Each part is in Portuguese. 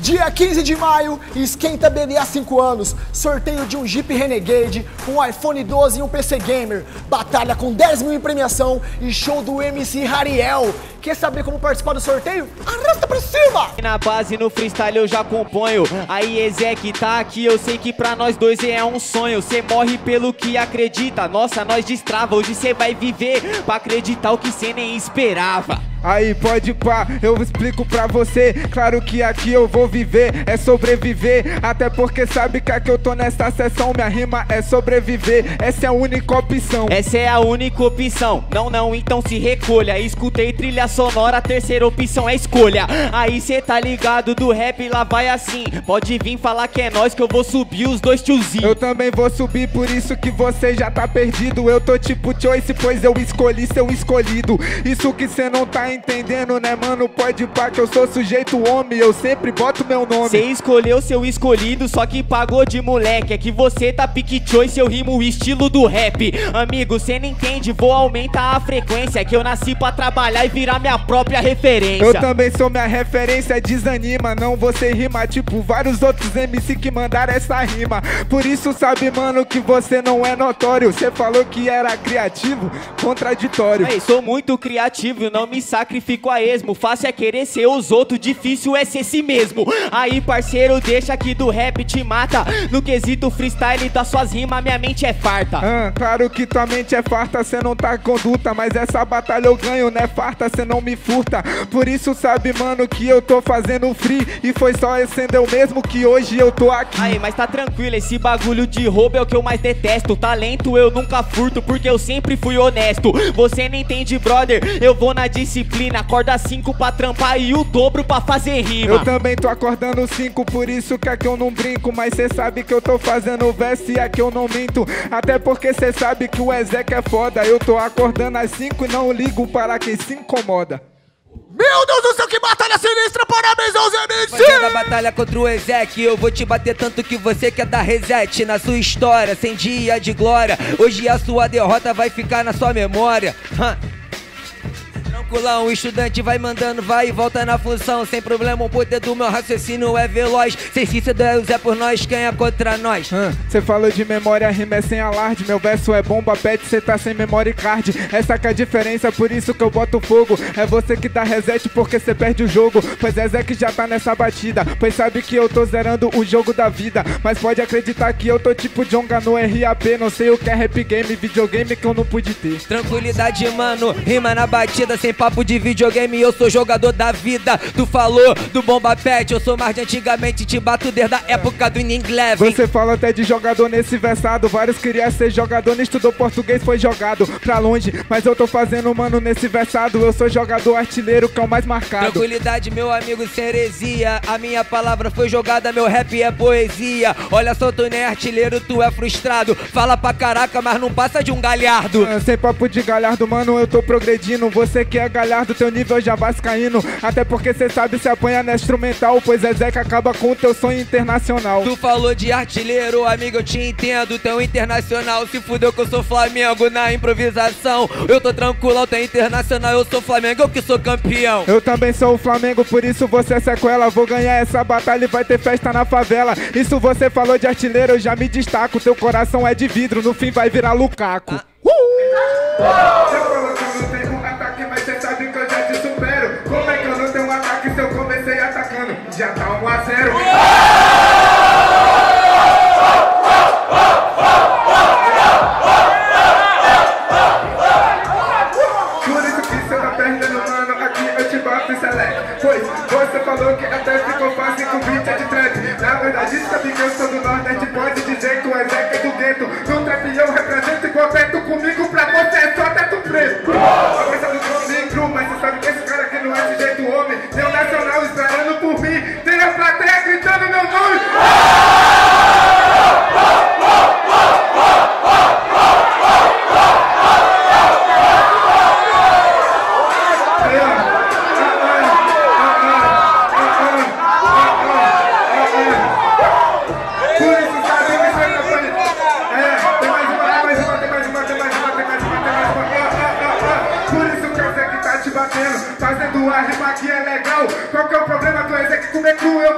Dia 15 de maio, esquenta BDA 5 anos, sorteio de um Jeep Renegade, um iPhone 12 e um PC Gamer, batalha com 10 mil em premiação e show do MC Rariel. Quer saber como participar do sorteio? Arrasta pra cima! Na base, no freestyle eu já componho. Aí Ezek tá aqui, eu sei que pra nós dois é um sonho. Cê morre pelo que acredita, nossa, nós destrava. Hoje cê vai viver pra acreditar o que cê nem esperava. Aí pode pá, eu explico pra você. Claro que aqui eu vou viver, é sobreviver. Até porque sabe que aqui eu tô nessa sessão, minha rima é sobreviver. Essa é a única opção. Essa é a única opção. Não, então se recolha. Escutei trilha sonora, a terceira opção é escolha. Aí cê tá ligado do rap, lá vai assim. Pode vir falar que é nós que eu vou subir os dois tiozinhos. Eu também vou subir, por isso que você já tá perdido. Eu tô tipo Choice, pois eu escolhi ser o escolhido. Isso que cê não tá entendendo, né, mano? Pode pá que eu sou sujeito homem, eu sempre boto meu nome. Cê escolheu seu escolhido, só que pagou de moleque. É que você tá pique choice, eu rimo o estilo do rap. Amigo, cê não entende, vou aumentar a frequência. Que eu nasci pra trabalhar e virar minha própria referência. Eu também sou minha referência, desanima. Não você rima tipo vários outros MC que mandaram essa rima. Por isso sabe, mano, que você não é notório. Cê falou que era criativo, contraditório. Ei, sou muito criativo, não me sacrifico a esmo. Fácil é querer ser os outros, difícil é ser si mesmo. Aí parceiro, deixa que do rap te mata. No quesito freestyle das suas rimas, minha mente é farta. Claro que tua mente é farta, cê não tá conduta. Mas essa batalha eu ganho, né farta, cê não me furta. Por isso sabe, mano, que eu tô fazendo free. E foi só acender o mesmo que hoje eu tô aqui. Aí, mas tá tranquilo, esse bagulho de roubo é o que eu mais detesto. Talento eu nunca furto, porque eu sempre fui honesto. Você não entende, brother, eu vou na disciplina. Acorda 5 pra trampar e o dobro pra fazer rima. Eu também tô acordando 5, por isso que aqui eu não brinco. Mas cê sabe que eu tô fazendo verso e aqui eu não minto. Até porque cê sabe que o Ezek é foda. Eu tô acordando às 5 e não ligo para quem se incomoda. Meu Deus do céu, que batalha sinistra! Parabéns aos MC! Fazendo a batalha contra o Ezek, eu vou te bater tanto que você quer dar reset na sua história, sem dia de glória. Hoje a sua derrota vai ficar na sua memória. Tranquilão, o estudante vai mandando, vai e volta na função. Sem problema, o poder do meu raciocínio é veloz. Sem ciência Deus é por nós, quem é contra nós? Cê falou de memória, rima é sem alarde. Meu verso é bomba pet, cê tá sem memory card. Essa que é a diferença, por isso que eu boto fogo. É você que dá reset porque cê perde o jogo. Pois Ezek já tá nessa batida, pois sabe que eu tô zerando o jogo da vida. Mas pode acreditar que eu tô tipo Jonga no RAP. Não sei o que é rap game, videogame que eu não pude ter. Tranquilidade, mano, rima na batida. Sem papo de videogame, eu sou jogador da vida. Tu falou do bomba pet, eu sou mais de antigamente. Te bato desde a época do inglês. Você fala até de jogador nesse versado. Vários queriam ser jogador, não estudou português, foi jogado pra longe. Mas eu tô fazendo, mano, nesse versado. Eu sou jogador artilheiro, que é o mais marcado. Tranquilidade, meu amigo, sem heresia. A minha palavra foi jogada, meu rap é poesia. Olha só, tu não é artilheiro, tu é frustrado. Fala pra caraca, mas não passa de um galhardo. Sem papo de galhardo, mano, eu tô progredindo. Você que é galhardo, teu nível já vai caindo. Até porque cê sabe se apanha na instrumental. Pois Ezek acaba com o teu sonho internacional. Tu falou de artilheiro, amigo, eu te entendo. Teu internacional se fudeu que eu sou Flamengo na improvisação. Eu tô tranquilão, tu é internacional, eu sou Flamengo, eu que sou campeão. Eu também sou o Flamengo, por isso você é sequela. Vou ganhar essa batalha e vai ter festa na favela. Isso você falou de artilheiro, eu já me destaco. Teu coração é de vidro, no fim vai virar Lukaku. Você falou que eu não tenho um ataque, mas cê sabe que eu já te supero. Como é que eu não tenho um ataque se eu comecei atacando? Já tá 1 a 0. Por isso que cê tá perdendo, mano, aqui eu te bato e select. Pois você falou que até ficou fácil com beat é de trap. Na verdade sabe que eu sou do Nordeste, pode dizer que o Ezek é do gueto. No trap eu represento igual Beto, comigo pra você é só teto preto. A coisa do comigo, mas você sabe que esse cara aqui não é de jeito homem. Tem um nacional esperando por mim, tem a plateia gritando meu nome. Por isso sabe que você tá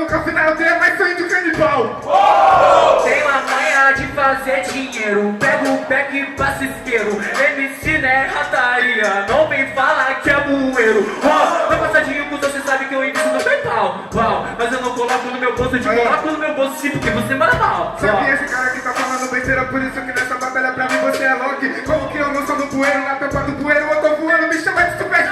nunca fui na aldeia, mas sou índio canibal. Tenho a manha de fazer dinheiro, pego o pack e passo isqueiro. MC não é rataria, não vem falar que é bueiro. Meu passadinho com você sabe que eu inicio no PayPal. Mas eu não coloco no meu bolso, eu te coloco no meu bolso sim, porque você manda mal. Só que esse cara aqui tá falando besteira, por isso que nessa batalha pra mim você é Loki. Como que eu não sou do bueiro, na tampa do bueiro eu tô voando, me chama de super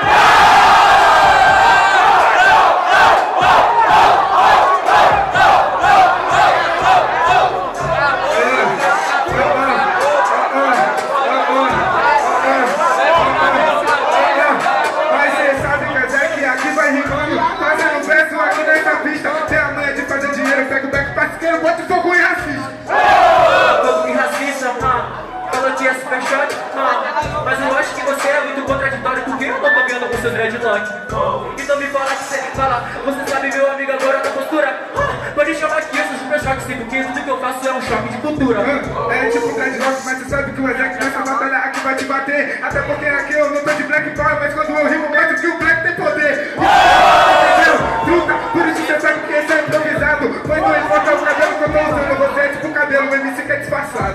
Mas cê sabe que é que aqui vai rimando, fazendo verso aqui nessa pista. Tem a manha de fazer dinheiro, pega o back parceiro, bota o fogo em racista. Fogo em racista, falou que é super shot, mas eu acho que você é muito contraditório, porque eu não tô vendo com seus dreadlock. Então me fala que você fala, você sabe meu amigo agora da postura. Pode chamar que eu sou super choque, sim, porque tudo que eu faço é um choque de cultura. É tipo dreadlock, mas você sabe que o Ezek nessa batalha aqui vai te bater. Até porque aqui eu não tô de black power, mas quando eu rimo mostro que o black tem poder. Truta, por isso você sabe que esse é improvisado. Pois não importa o cabelo que eu tô usando, você é tipo o cabelo, o MC que é disfarçado.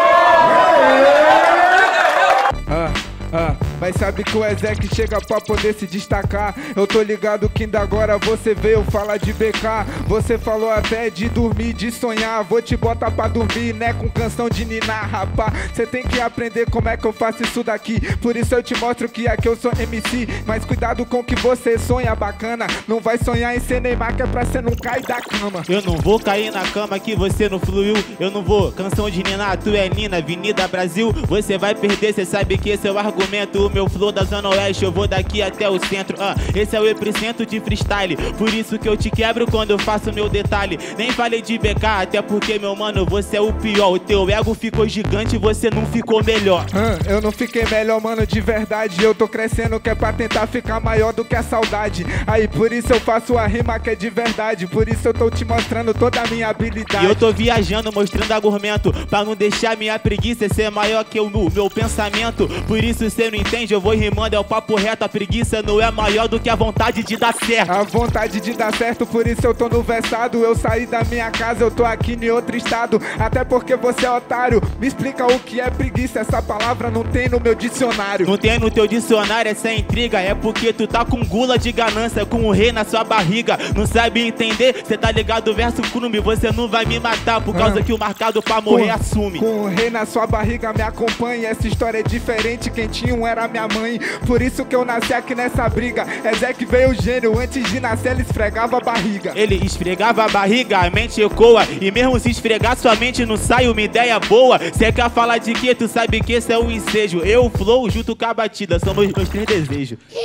Mas sabe que o Ezek chega pra poder se destacar. Eu tô ligado que ainda agora você veio falar de BK. Você falou até de dormir, de sonhar. Vou te botar pra dormir, né, com canção de ninar, rapá. Cê tem que aprender como é que eu faço isso daqui. Por isso eu te mostro que aqui eu sou MC. Mas cuidado com o que você sonha, bacana. Não vai sonhar em ser Neymar, que é pra cê não cair da cama. Eu não vou cair na cama que você não fluiu. Eu não vou, canção de Nina, tu é Nina, Avenida Brasil. Você vai perder, cê sabe que esse é o argumento. O meu flow da Zona Oeste, eu vou daqui até o centro. Esse é o epicentro de freestyle. Por isso que eu te quebro quando eu faço meu detalhe. Nem falei de BK, até porque, meu mano, você é o pior. O teu ego ficou gigante e você não ficou melhor. Eu não fiquei melhor, mano, de verdade. Eu tô crescendo que é pra tentar ficar maior do que a saudade. Aí por isso eu faço a rima que é de verdade. Por isso eu tô te mostrando toda a minha habilidade. E eu tô viajando, mostrando argumento, pra não deixar minha preguiça ser maior que o meu pensamento. Por isso cê não entende, eu vou rimando, é o papo reto. A preguiça não é maior do que a vontade de dar certo. A vontade de dar certo, por isso eu tô no versado. Eu saí da minha casa, eu tô aqui em outro estado. Até porque você é otário. Me explica o que é preguiça, essa palavra não tem no meu dicionário. Não tem no teu dicionário essa intriga. É porque tu tá com gula de ganância, com o rei na sua barriga. Não sabe entender, cê tá ligado, verso crume. Você não vai me matar por causa que o marcado pra morrer assume. Com o rei na sua barriga me acompanha. Essa história é diferente, quem tinha um era minha mãe. Por isso que eu nasci aqui nessa briga. Ezek veio gênio, antes de nascer ele esfregava a barriga. Ele esfregava a barriga, a mente ecoa. E mesmo se esfregar sua mente não sai uma ideia boa. Cê quer falar de quê? Tu sabe que esse é o ensejo. Eu, o flow, junto com a batida, são meus três desejos. Que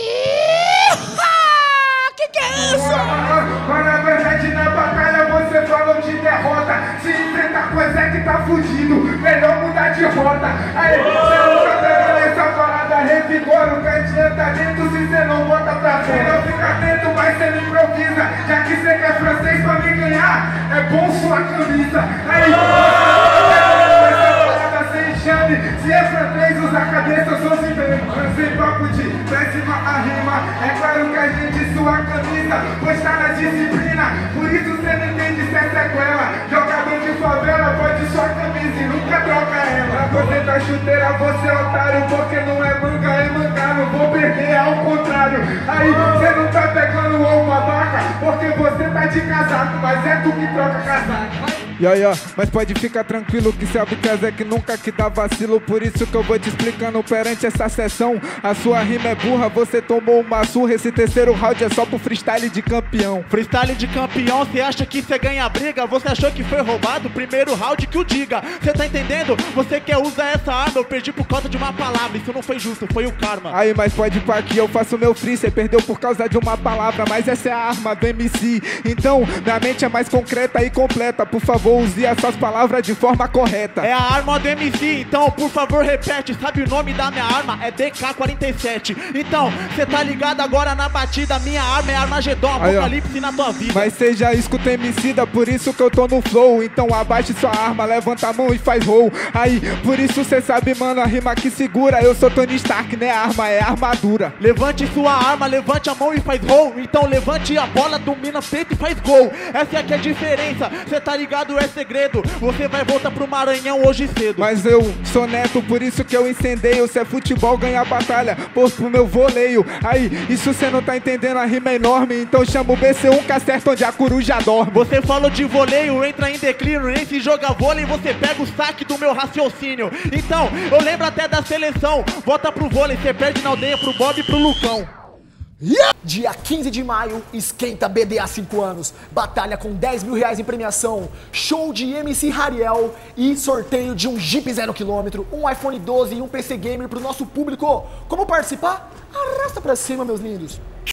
é isso? Mas na verdade na batalha você falou de derrota. Se enfrentar com o Ezek tá fugido, melhor mudar de rota. Aí, você nunca pegou essa parada, revigora. O que adianta dentro se cê não bota pra fora. Não fica atento, mas cê não improvisa. Já que cê quer francês pra me ganhar, é bom sua camisa. Aí, essa parada sem chame. Se é francês, usa a cabeça, eu sou zimbeno. Sem papo de péssima a rima. É claro que a gente sua camisa, pois tá na disciplina. Por isso cê não entende se é sequela. Jogador de favela, pode sua camisa e nunca troca ela. Você tá chuteira, você é otário. Porque não é manga, é mangá. Não vou perder, ao contrário. Aí cê não tá pegando uma vaca, porque você tá de casaco, mas é tu que troca casaco. Mas pode ficar tranquilo que sabe que Ezek nunca que dá vacilo. Por isso que eu vou te explicando perante essa sessão. A sua rima é burra, você tomou uma surra. Esse terceiro round é só pro freestyle de campeão. Freestyle de campeão, cê acha que cê ganha a briga? Você achou que foi roubado? Primeiro round que o diga. Cê tá entendendo? Você quer usar essa arma, eu perdi por causa de uma palavra. Isso não foi justo, foi o karma. Aí, mas pode pá que eu faço meu free. Cê perdeu por causa de uma palavra, mas essa é a arma do MC. Então, minha mente é mais concreta e completa. Por favor, favor, use essas palavras de forma correta. É a arma do MC, então por favor repete. Sabe o nome da minha arma? É DK-47. Então, cê tá ligado agora na batida. Minha arma é Armagedon, apocalipse na tua vida. Mas cê já escuta Emicida, por isso que eu tô no flow. Então abaixe sua arma, levanta a mão e faz roll. Aí, por isso cê sabe, mano, a rima que segura. Eu sou Tony Stark, né? Arma é armadura. Levante sua arma, levante a mão e faz roll. Então levante a bola, domina peito e faz gol. Essa aqui é a diferença, cê tá ligado, é segredo. Você vai voltar pro Maranhão hoje cedo. Mas eu sou neto, por isso que eu incendeio. Se é futebol, ganha batalha, posto pro meu voleio. Aí, isso cê não tá entendendo, a rima é enorme. Então chama o BC1 que acerta onde a coruja dorme. Você falou de voleio, entra em declínio. Nem se joga vôlei, você pega o saque do meu raciocínio. Então, eu lembro até da seleção. Volta pro vôlei, cê perde na aldeia pro Bob e pro Lucão. Dia 15 de maio, esquenta BDA 5 anos. Batalha com 10 mil reais em premiação. Show de MC Hariel e sorteio de um Jeep 0km, um iPhone 12 e um PC Gamer pro nosso público. Como participar? Arrasta pra cima, meus lindos.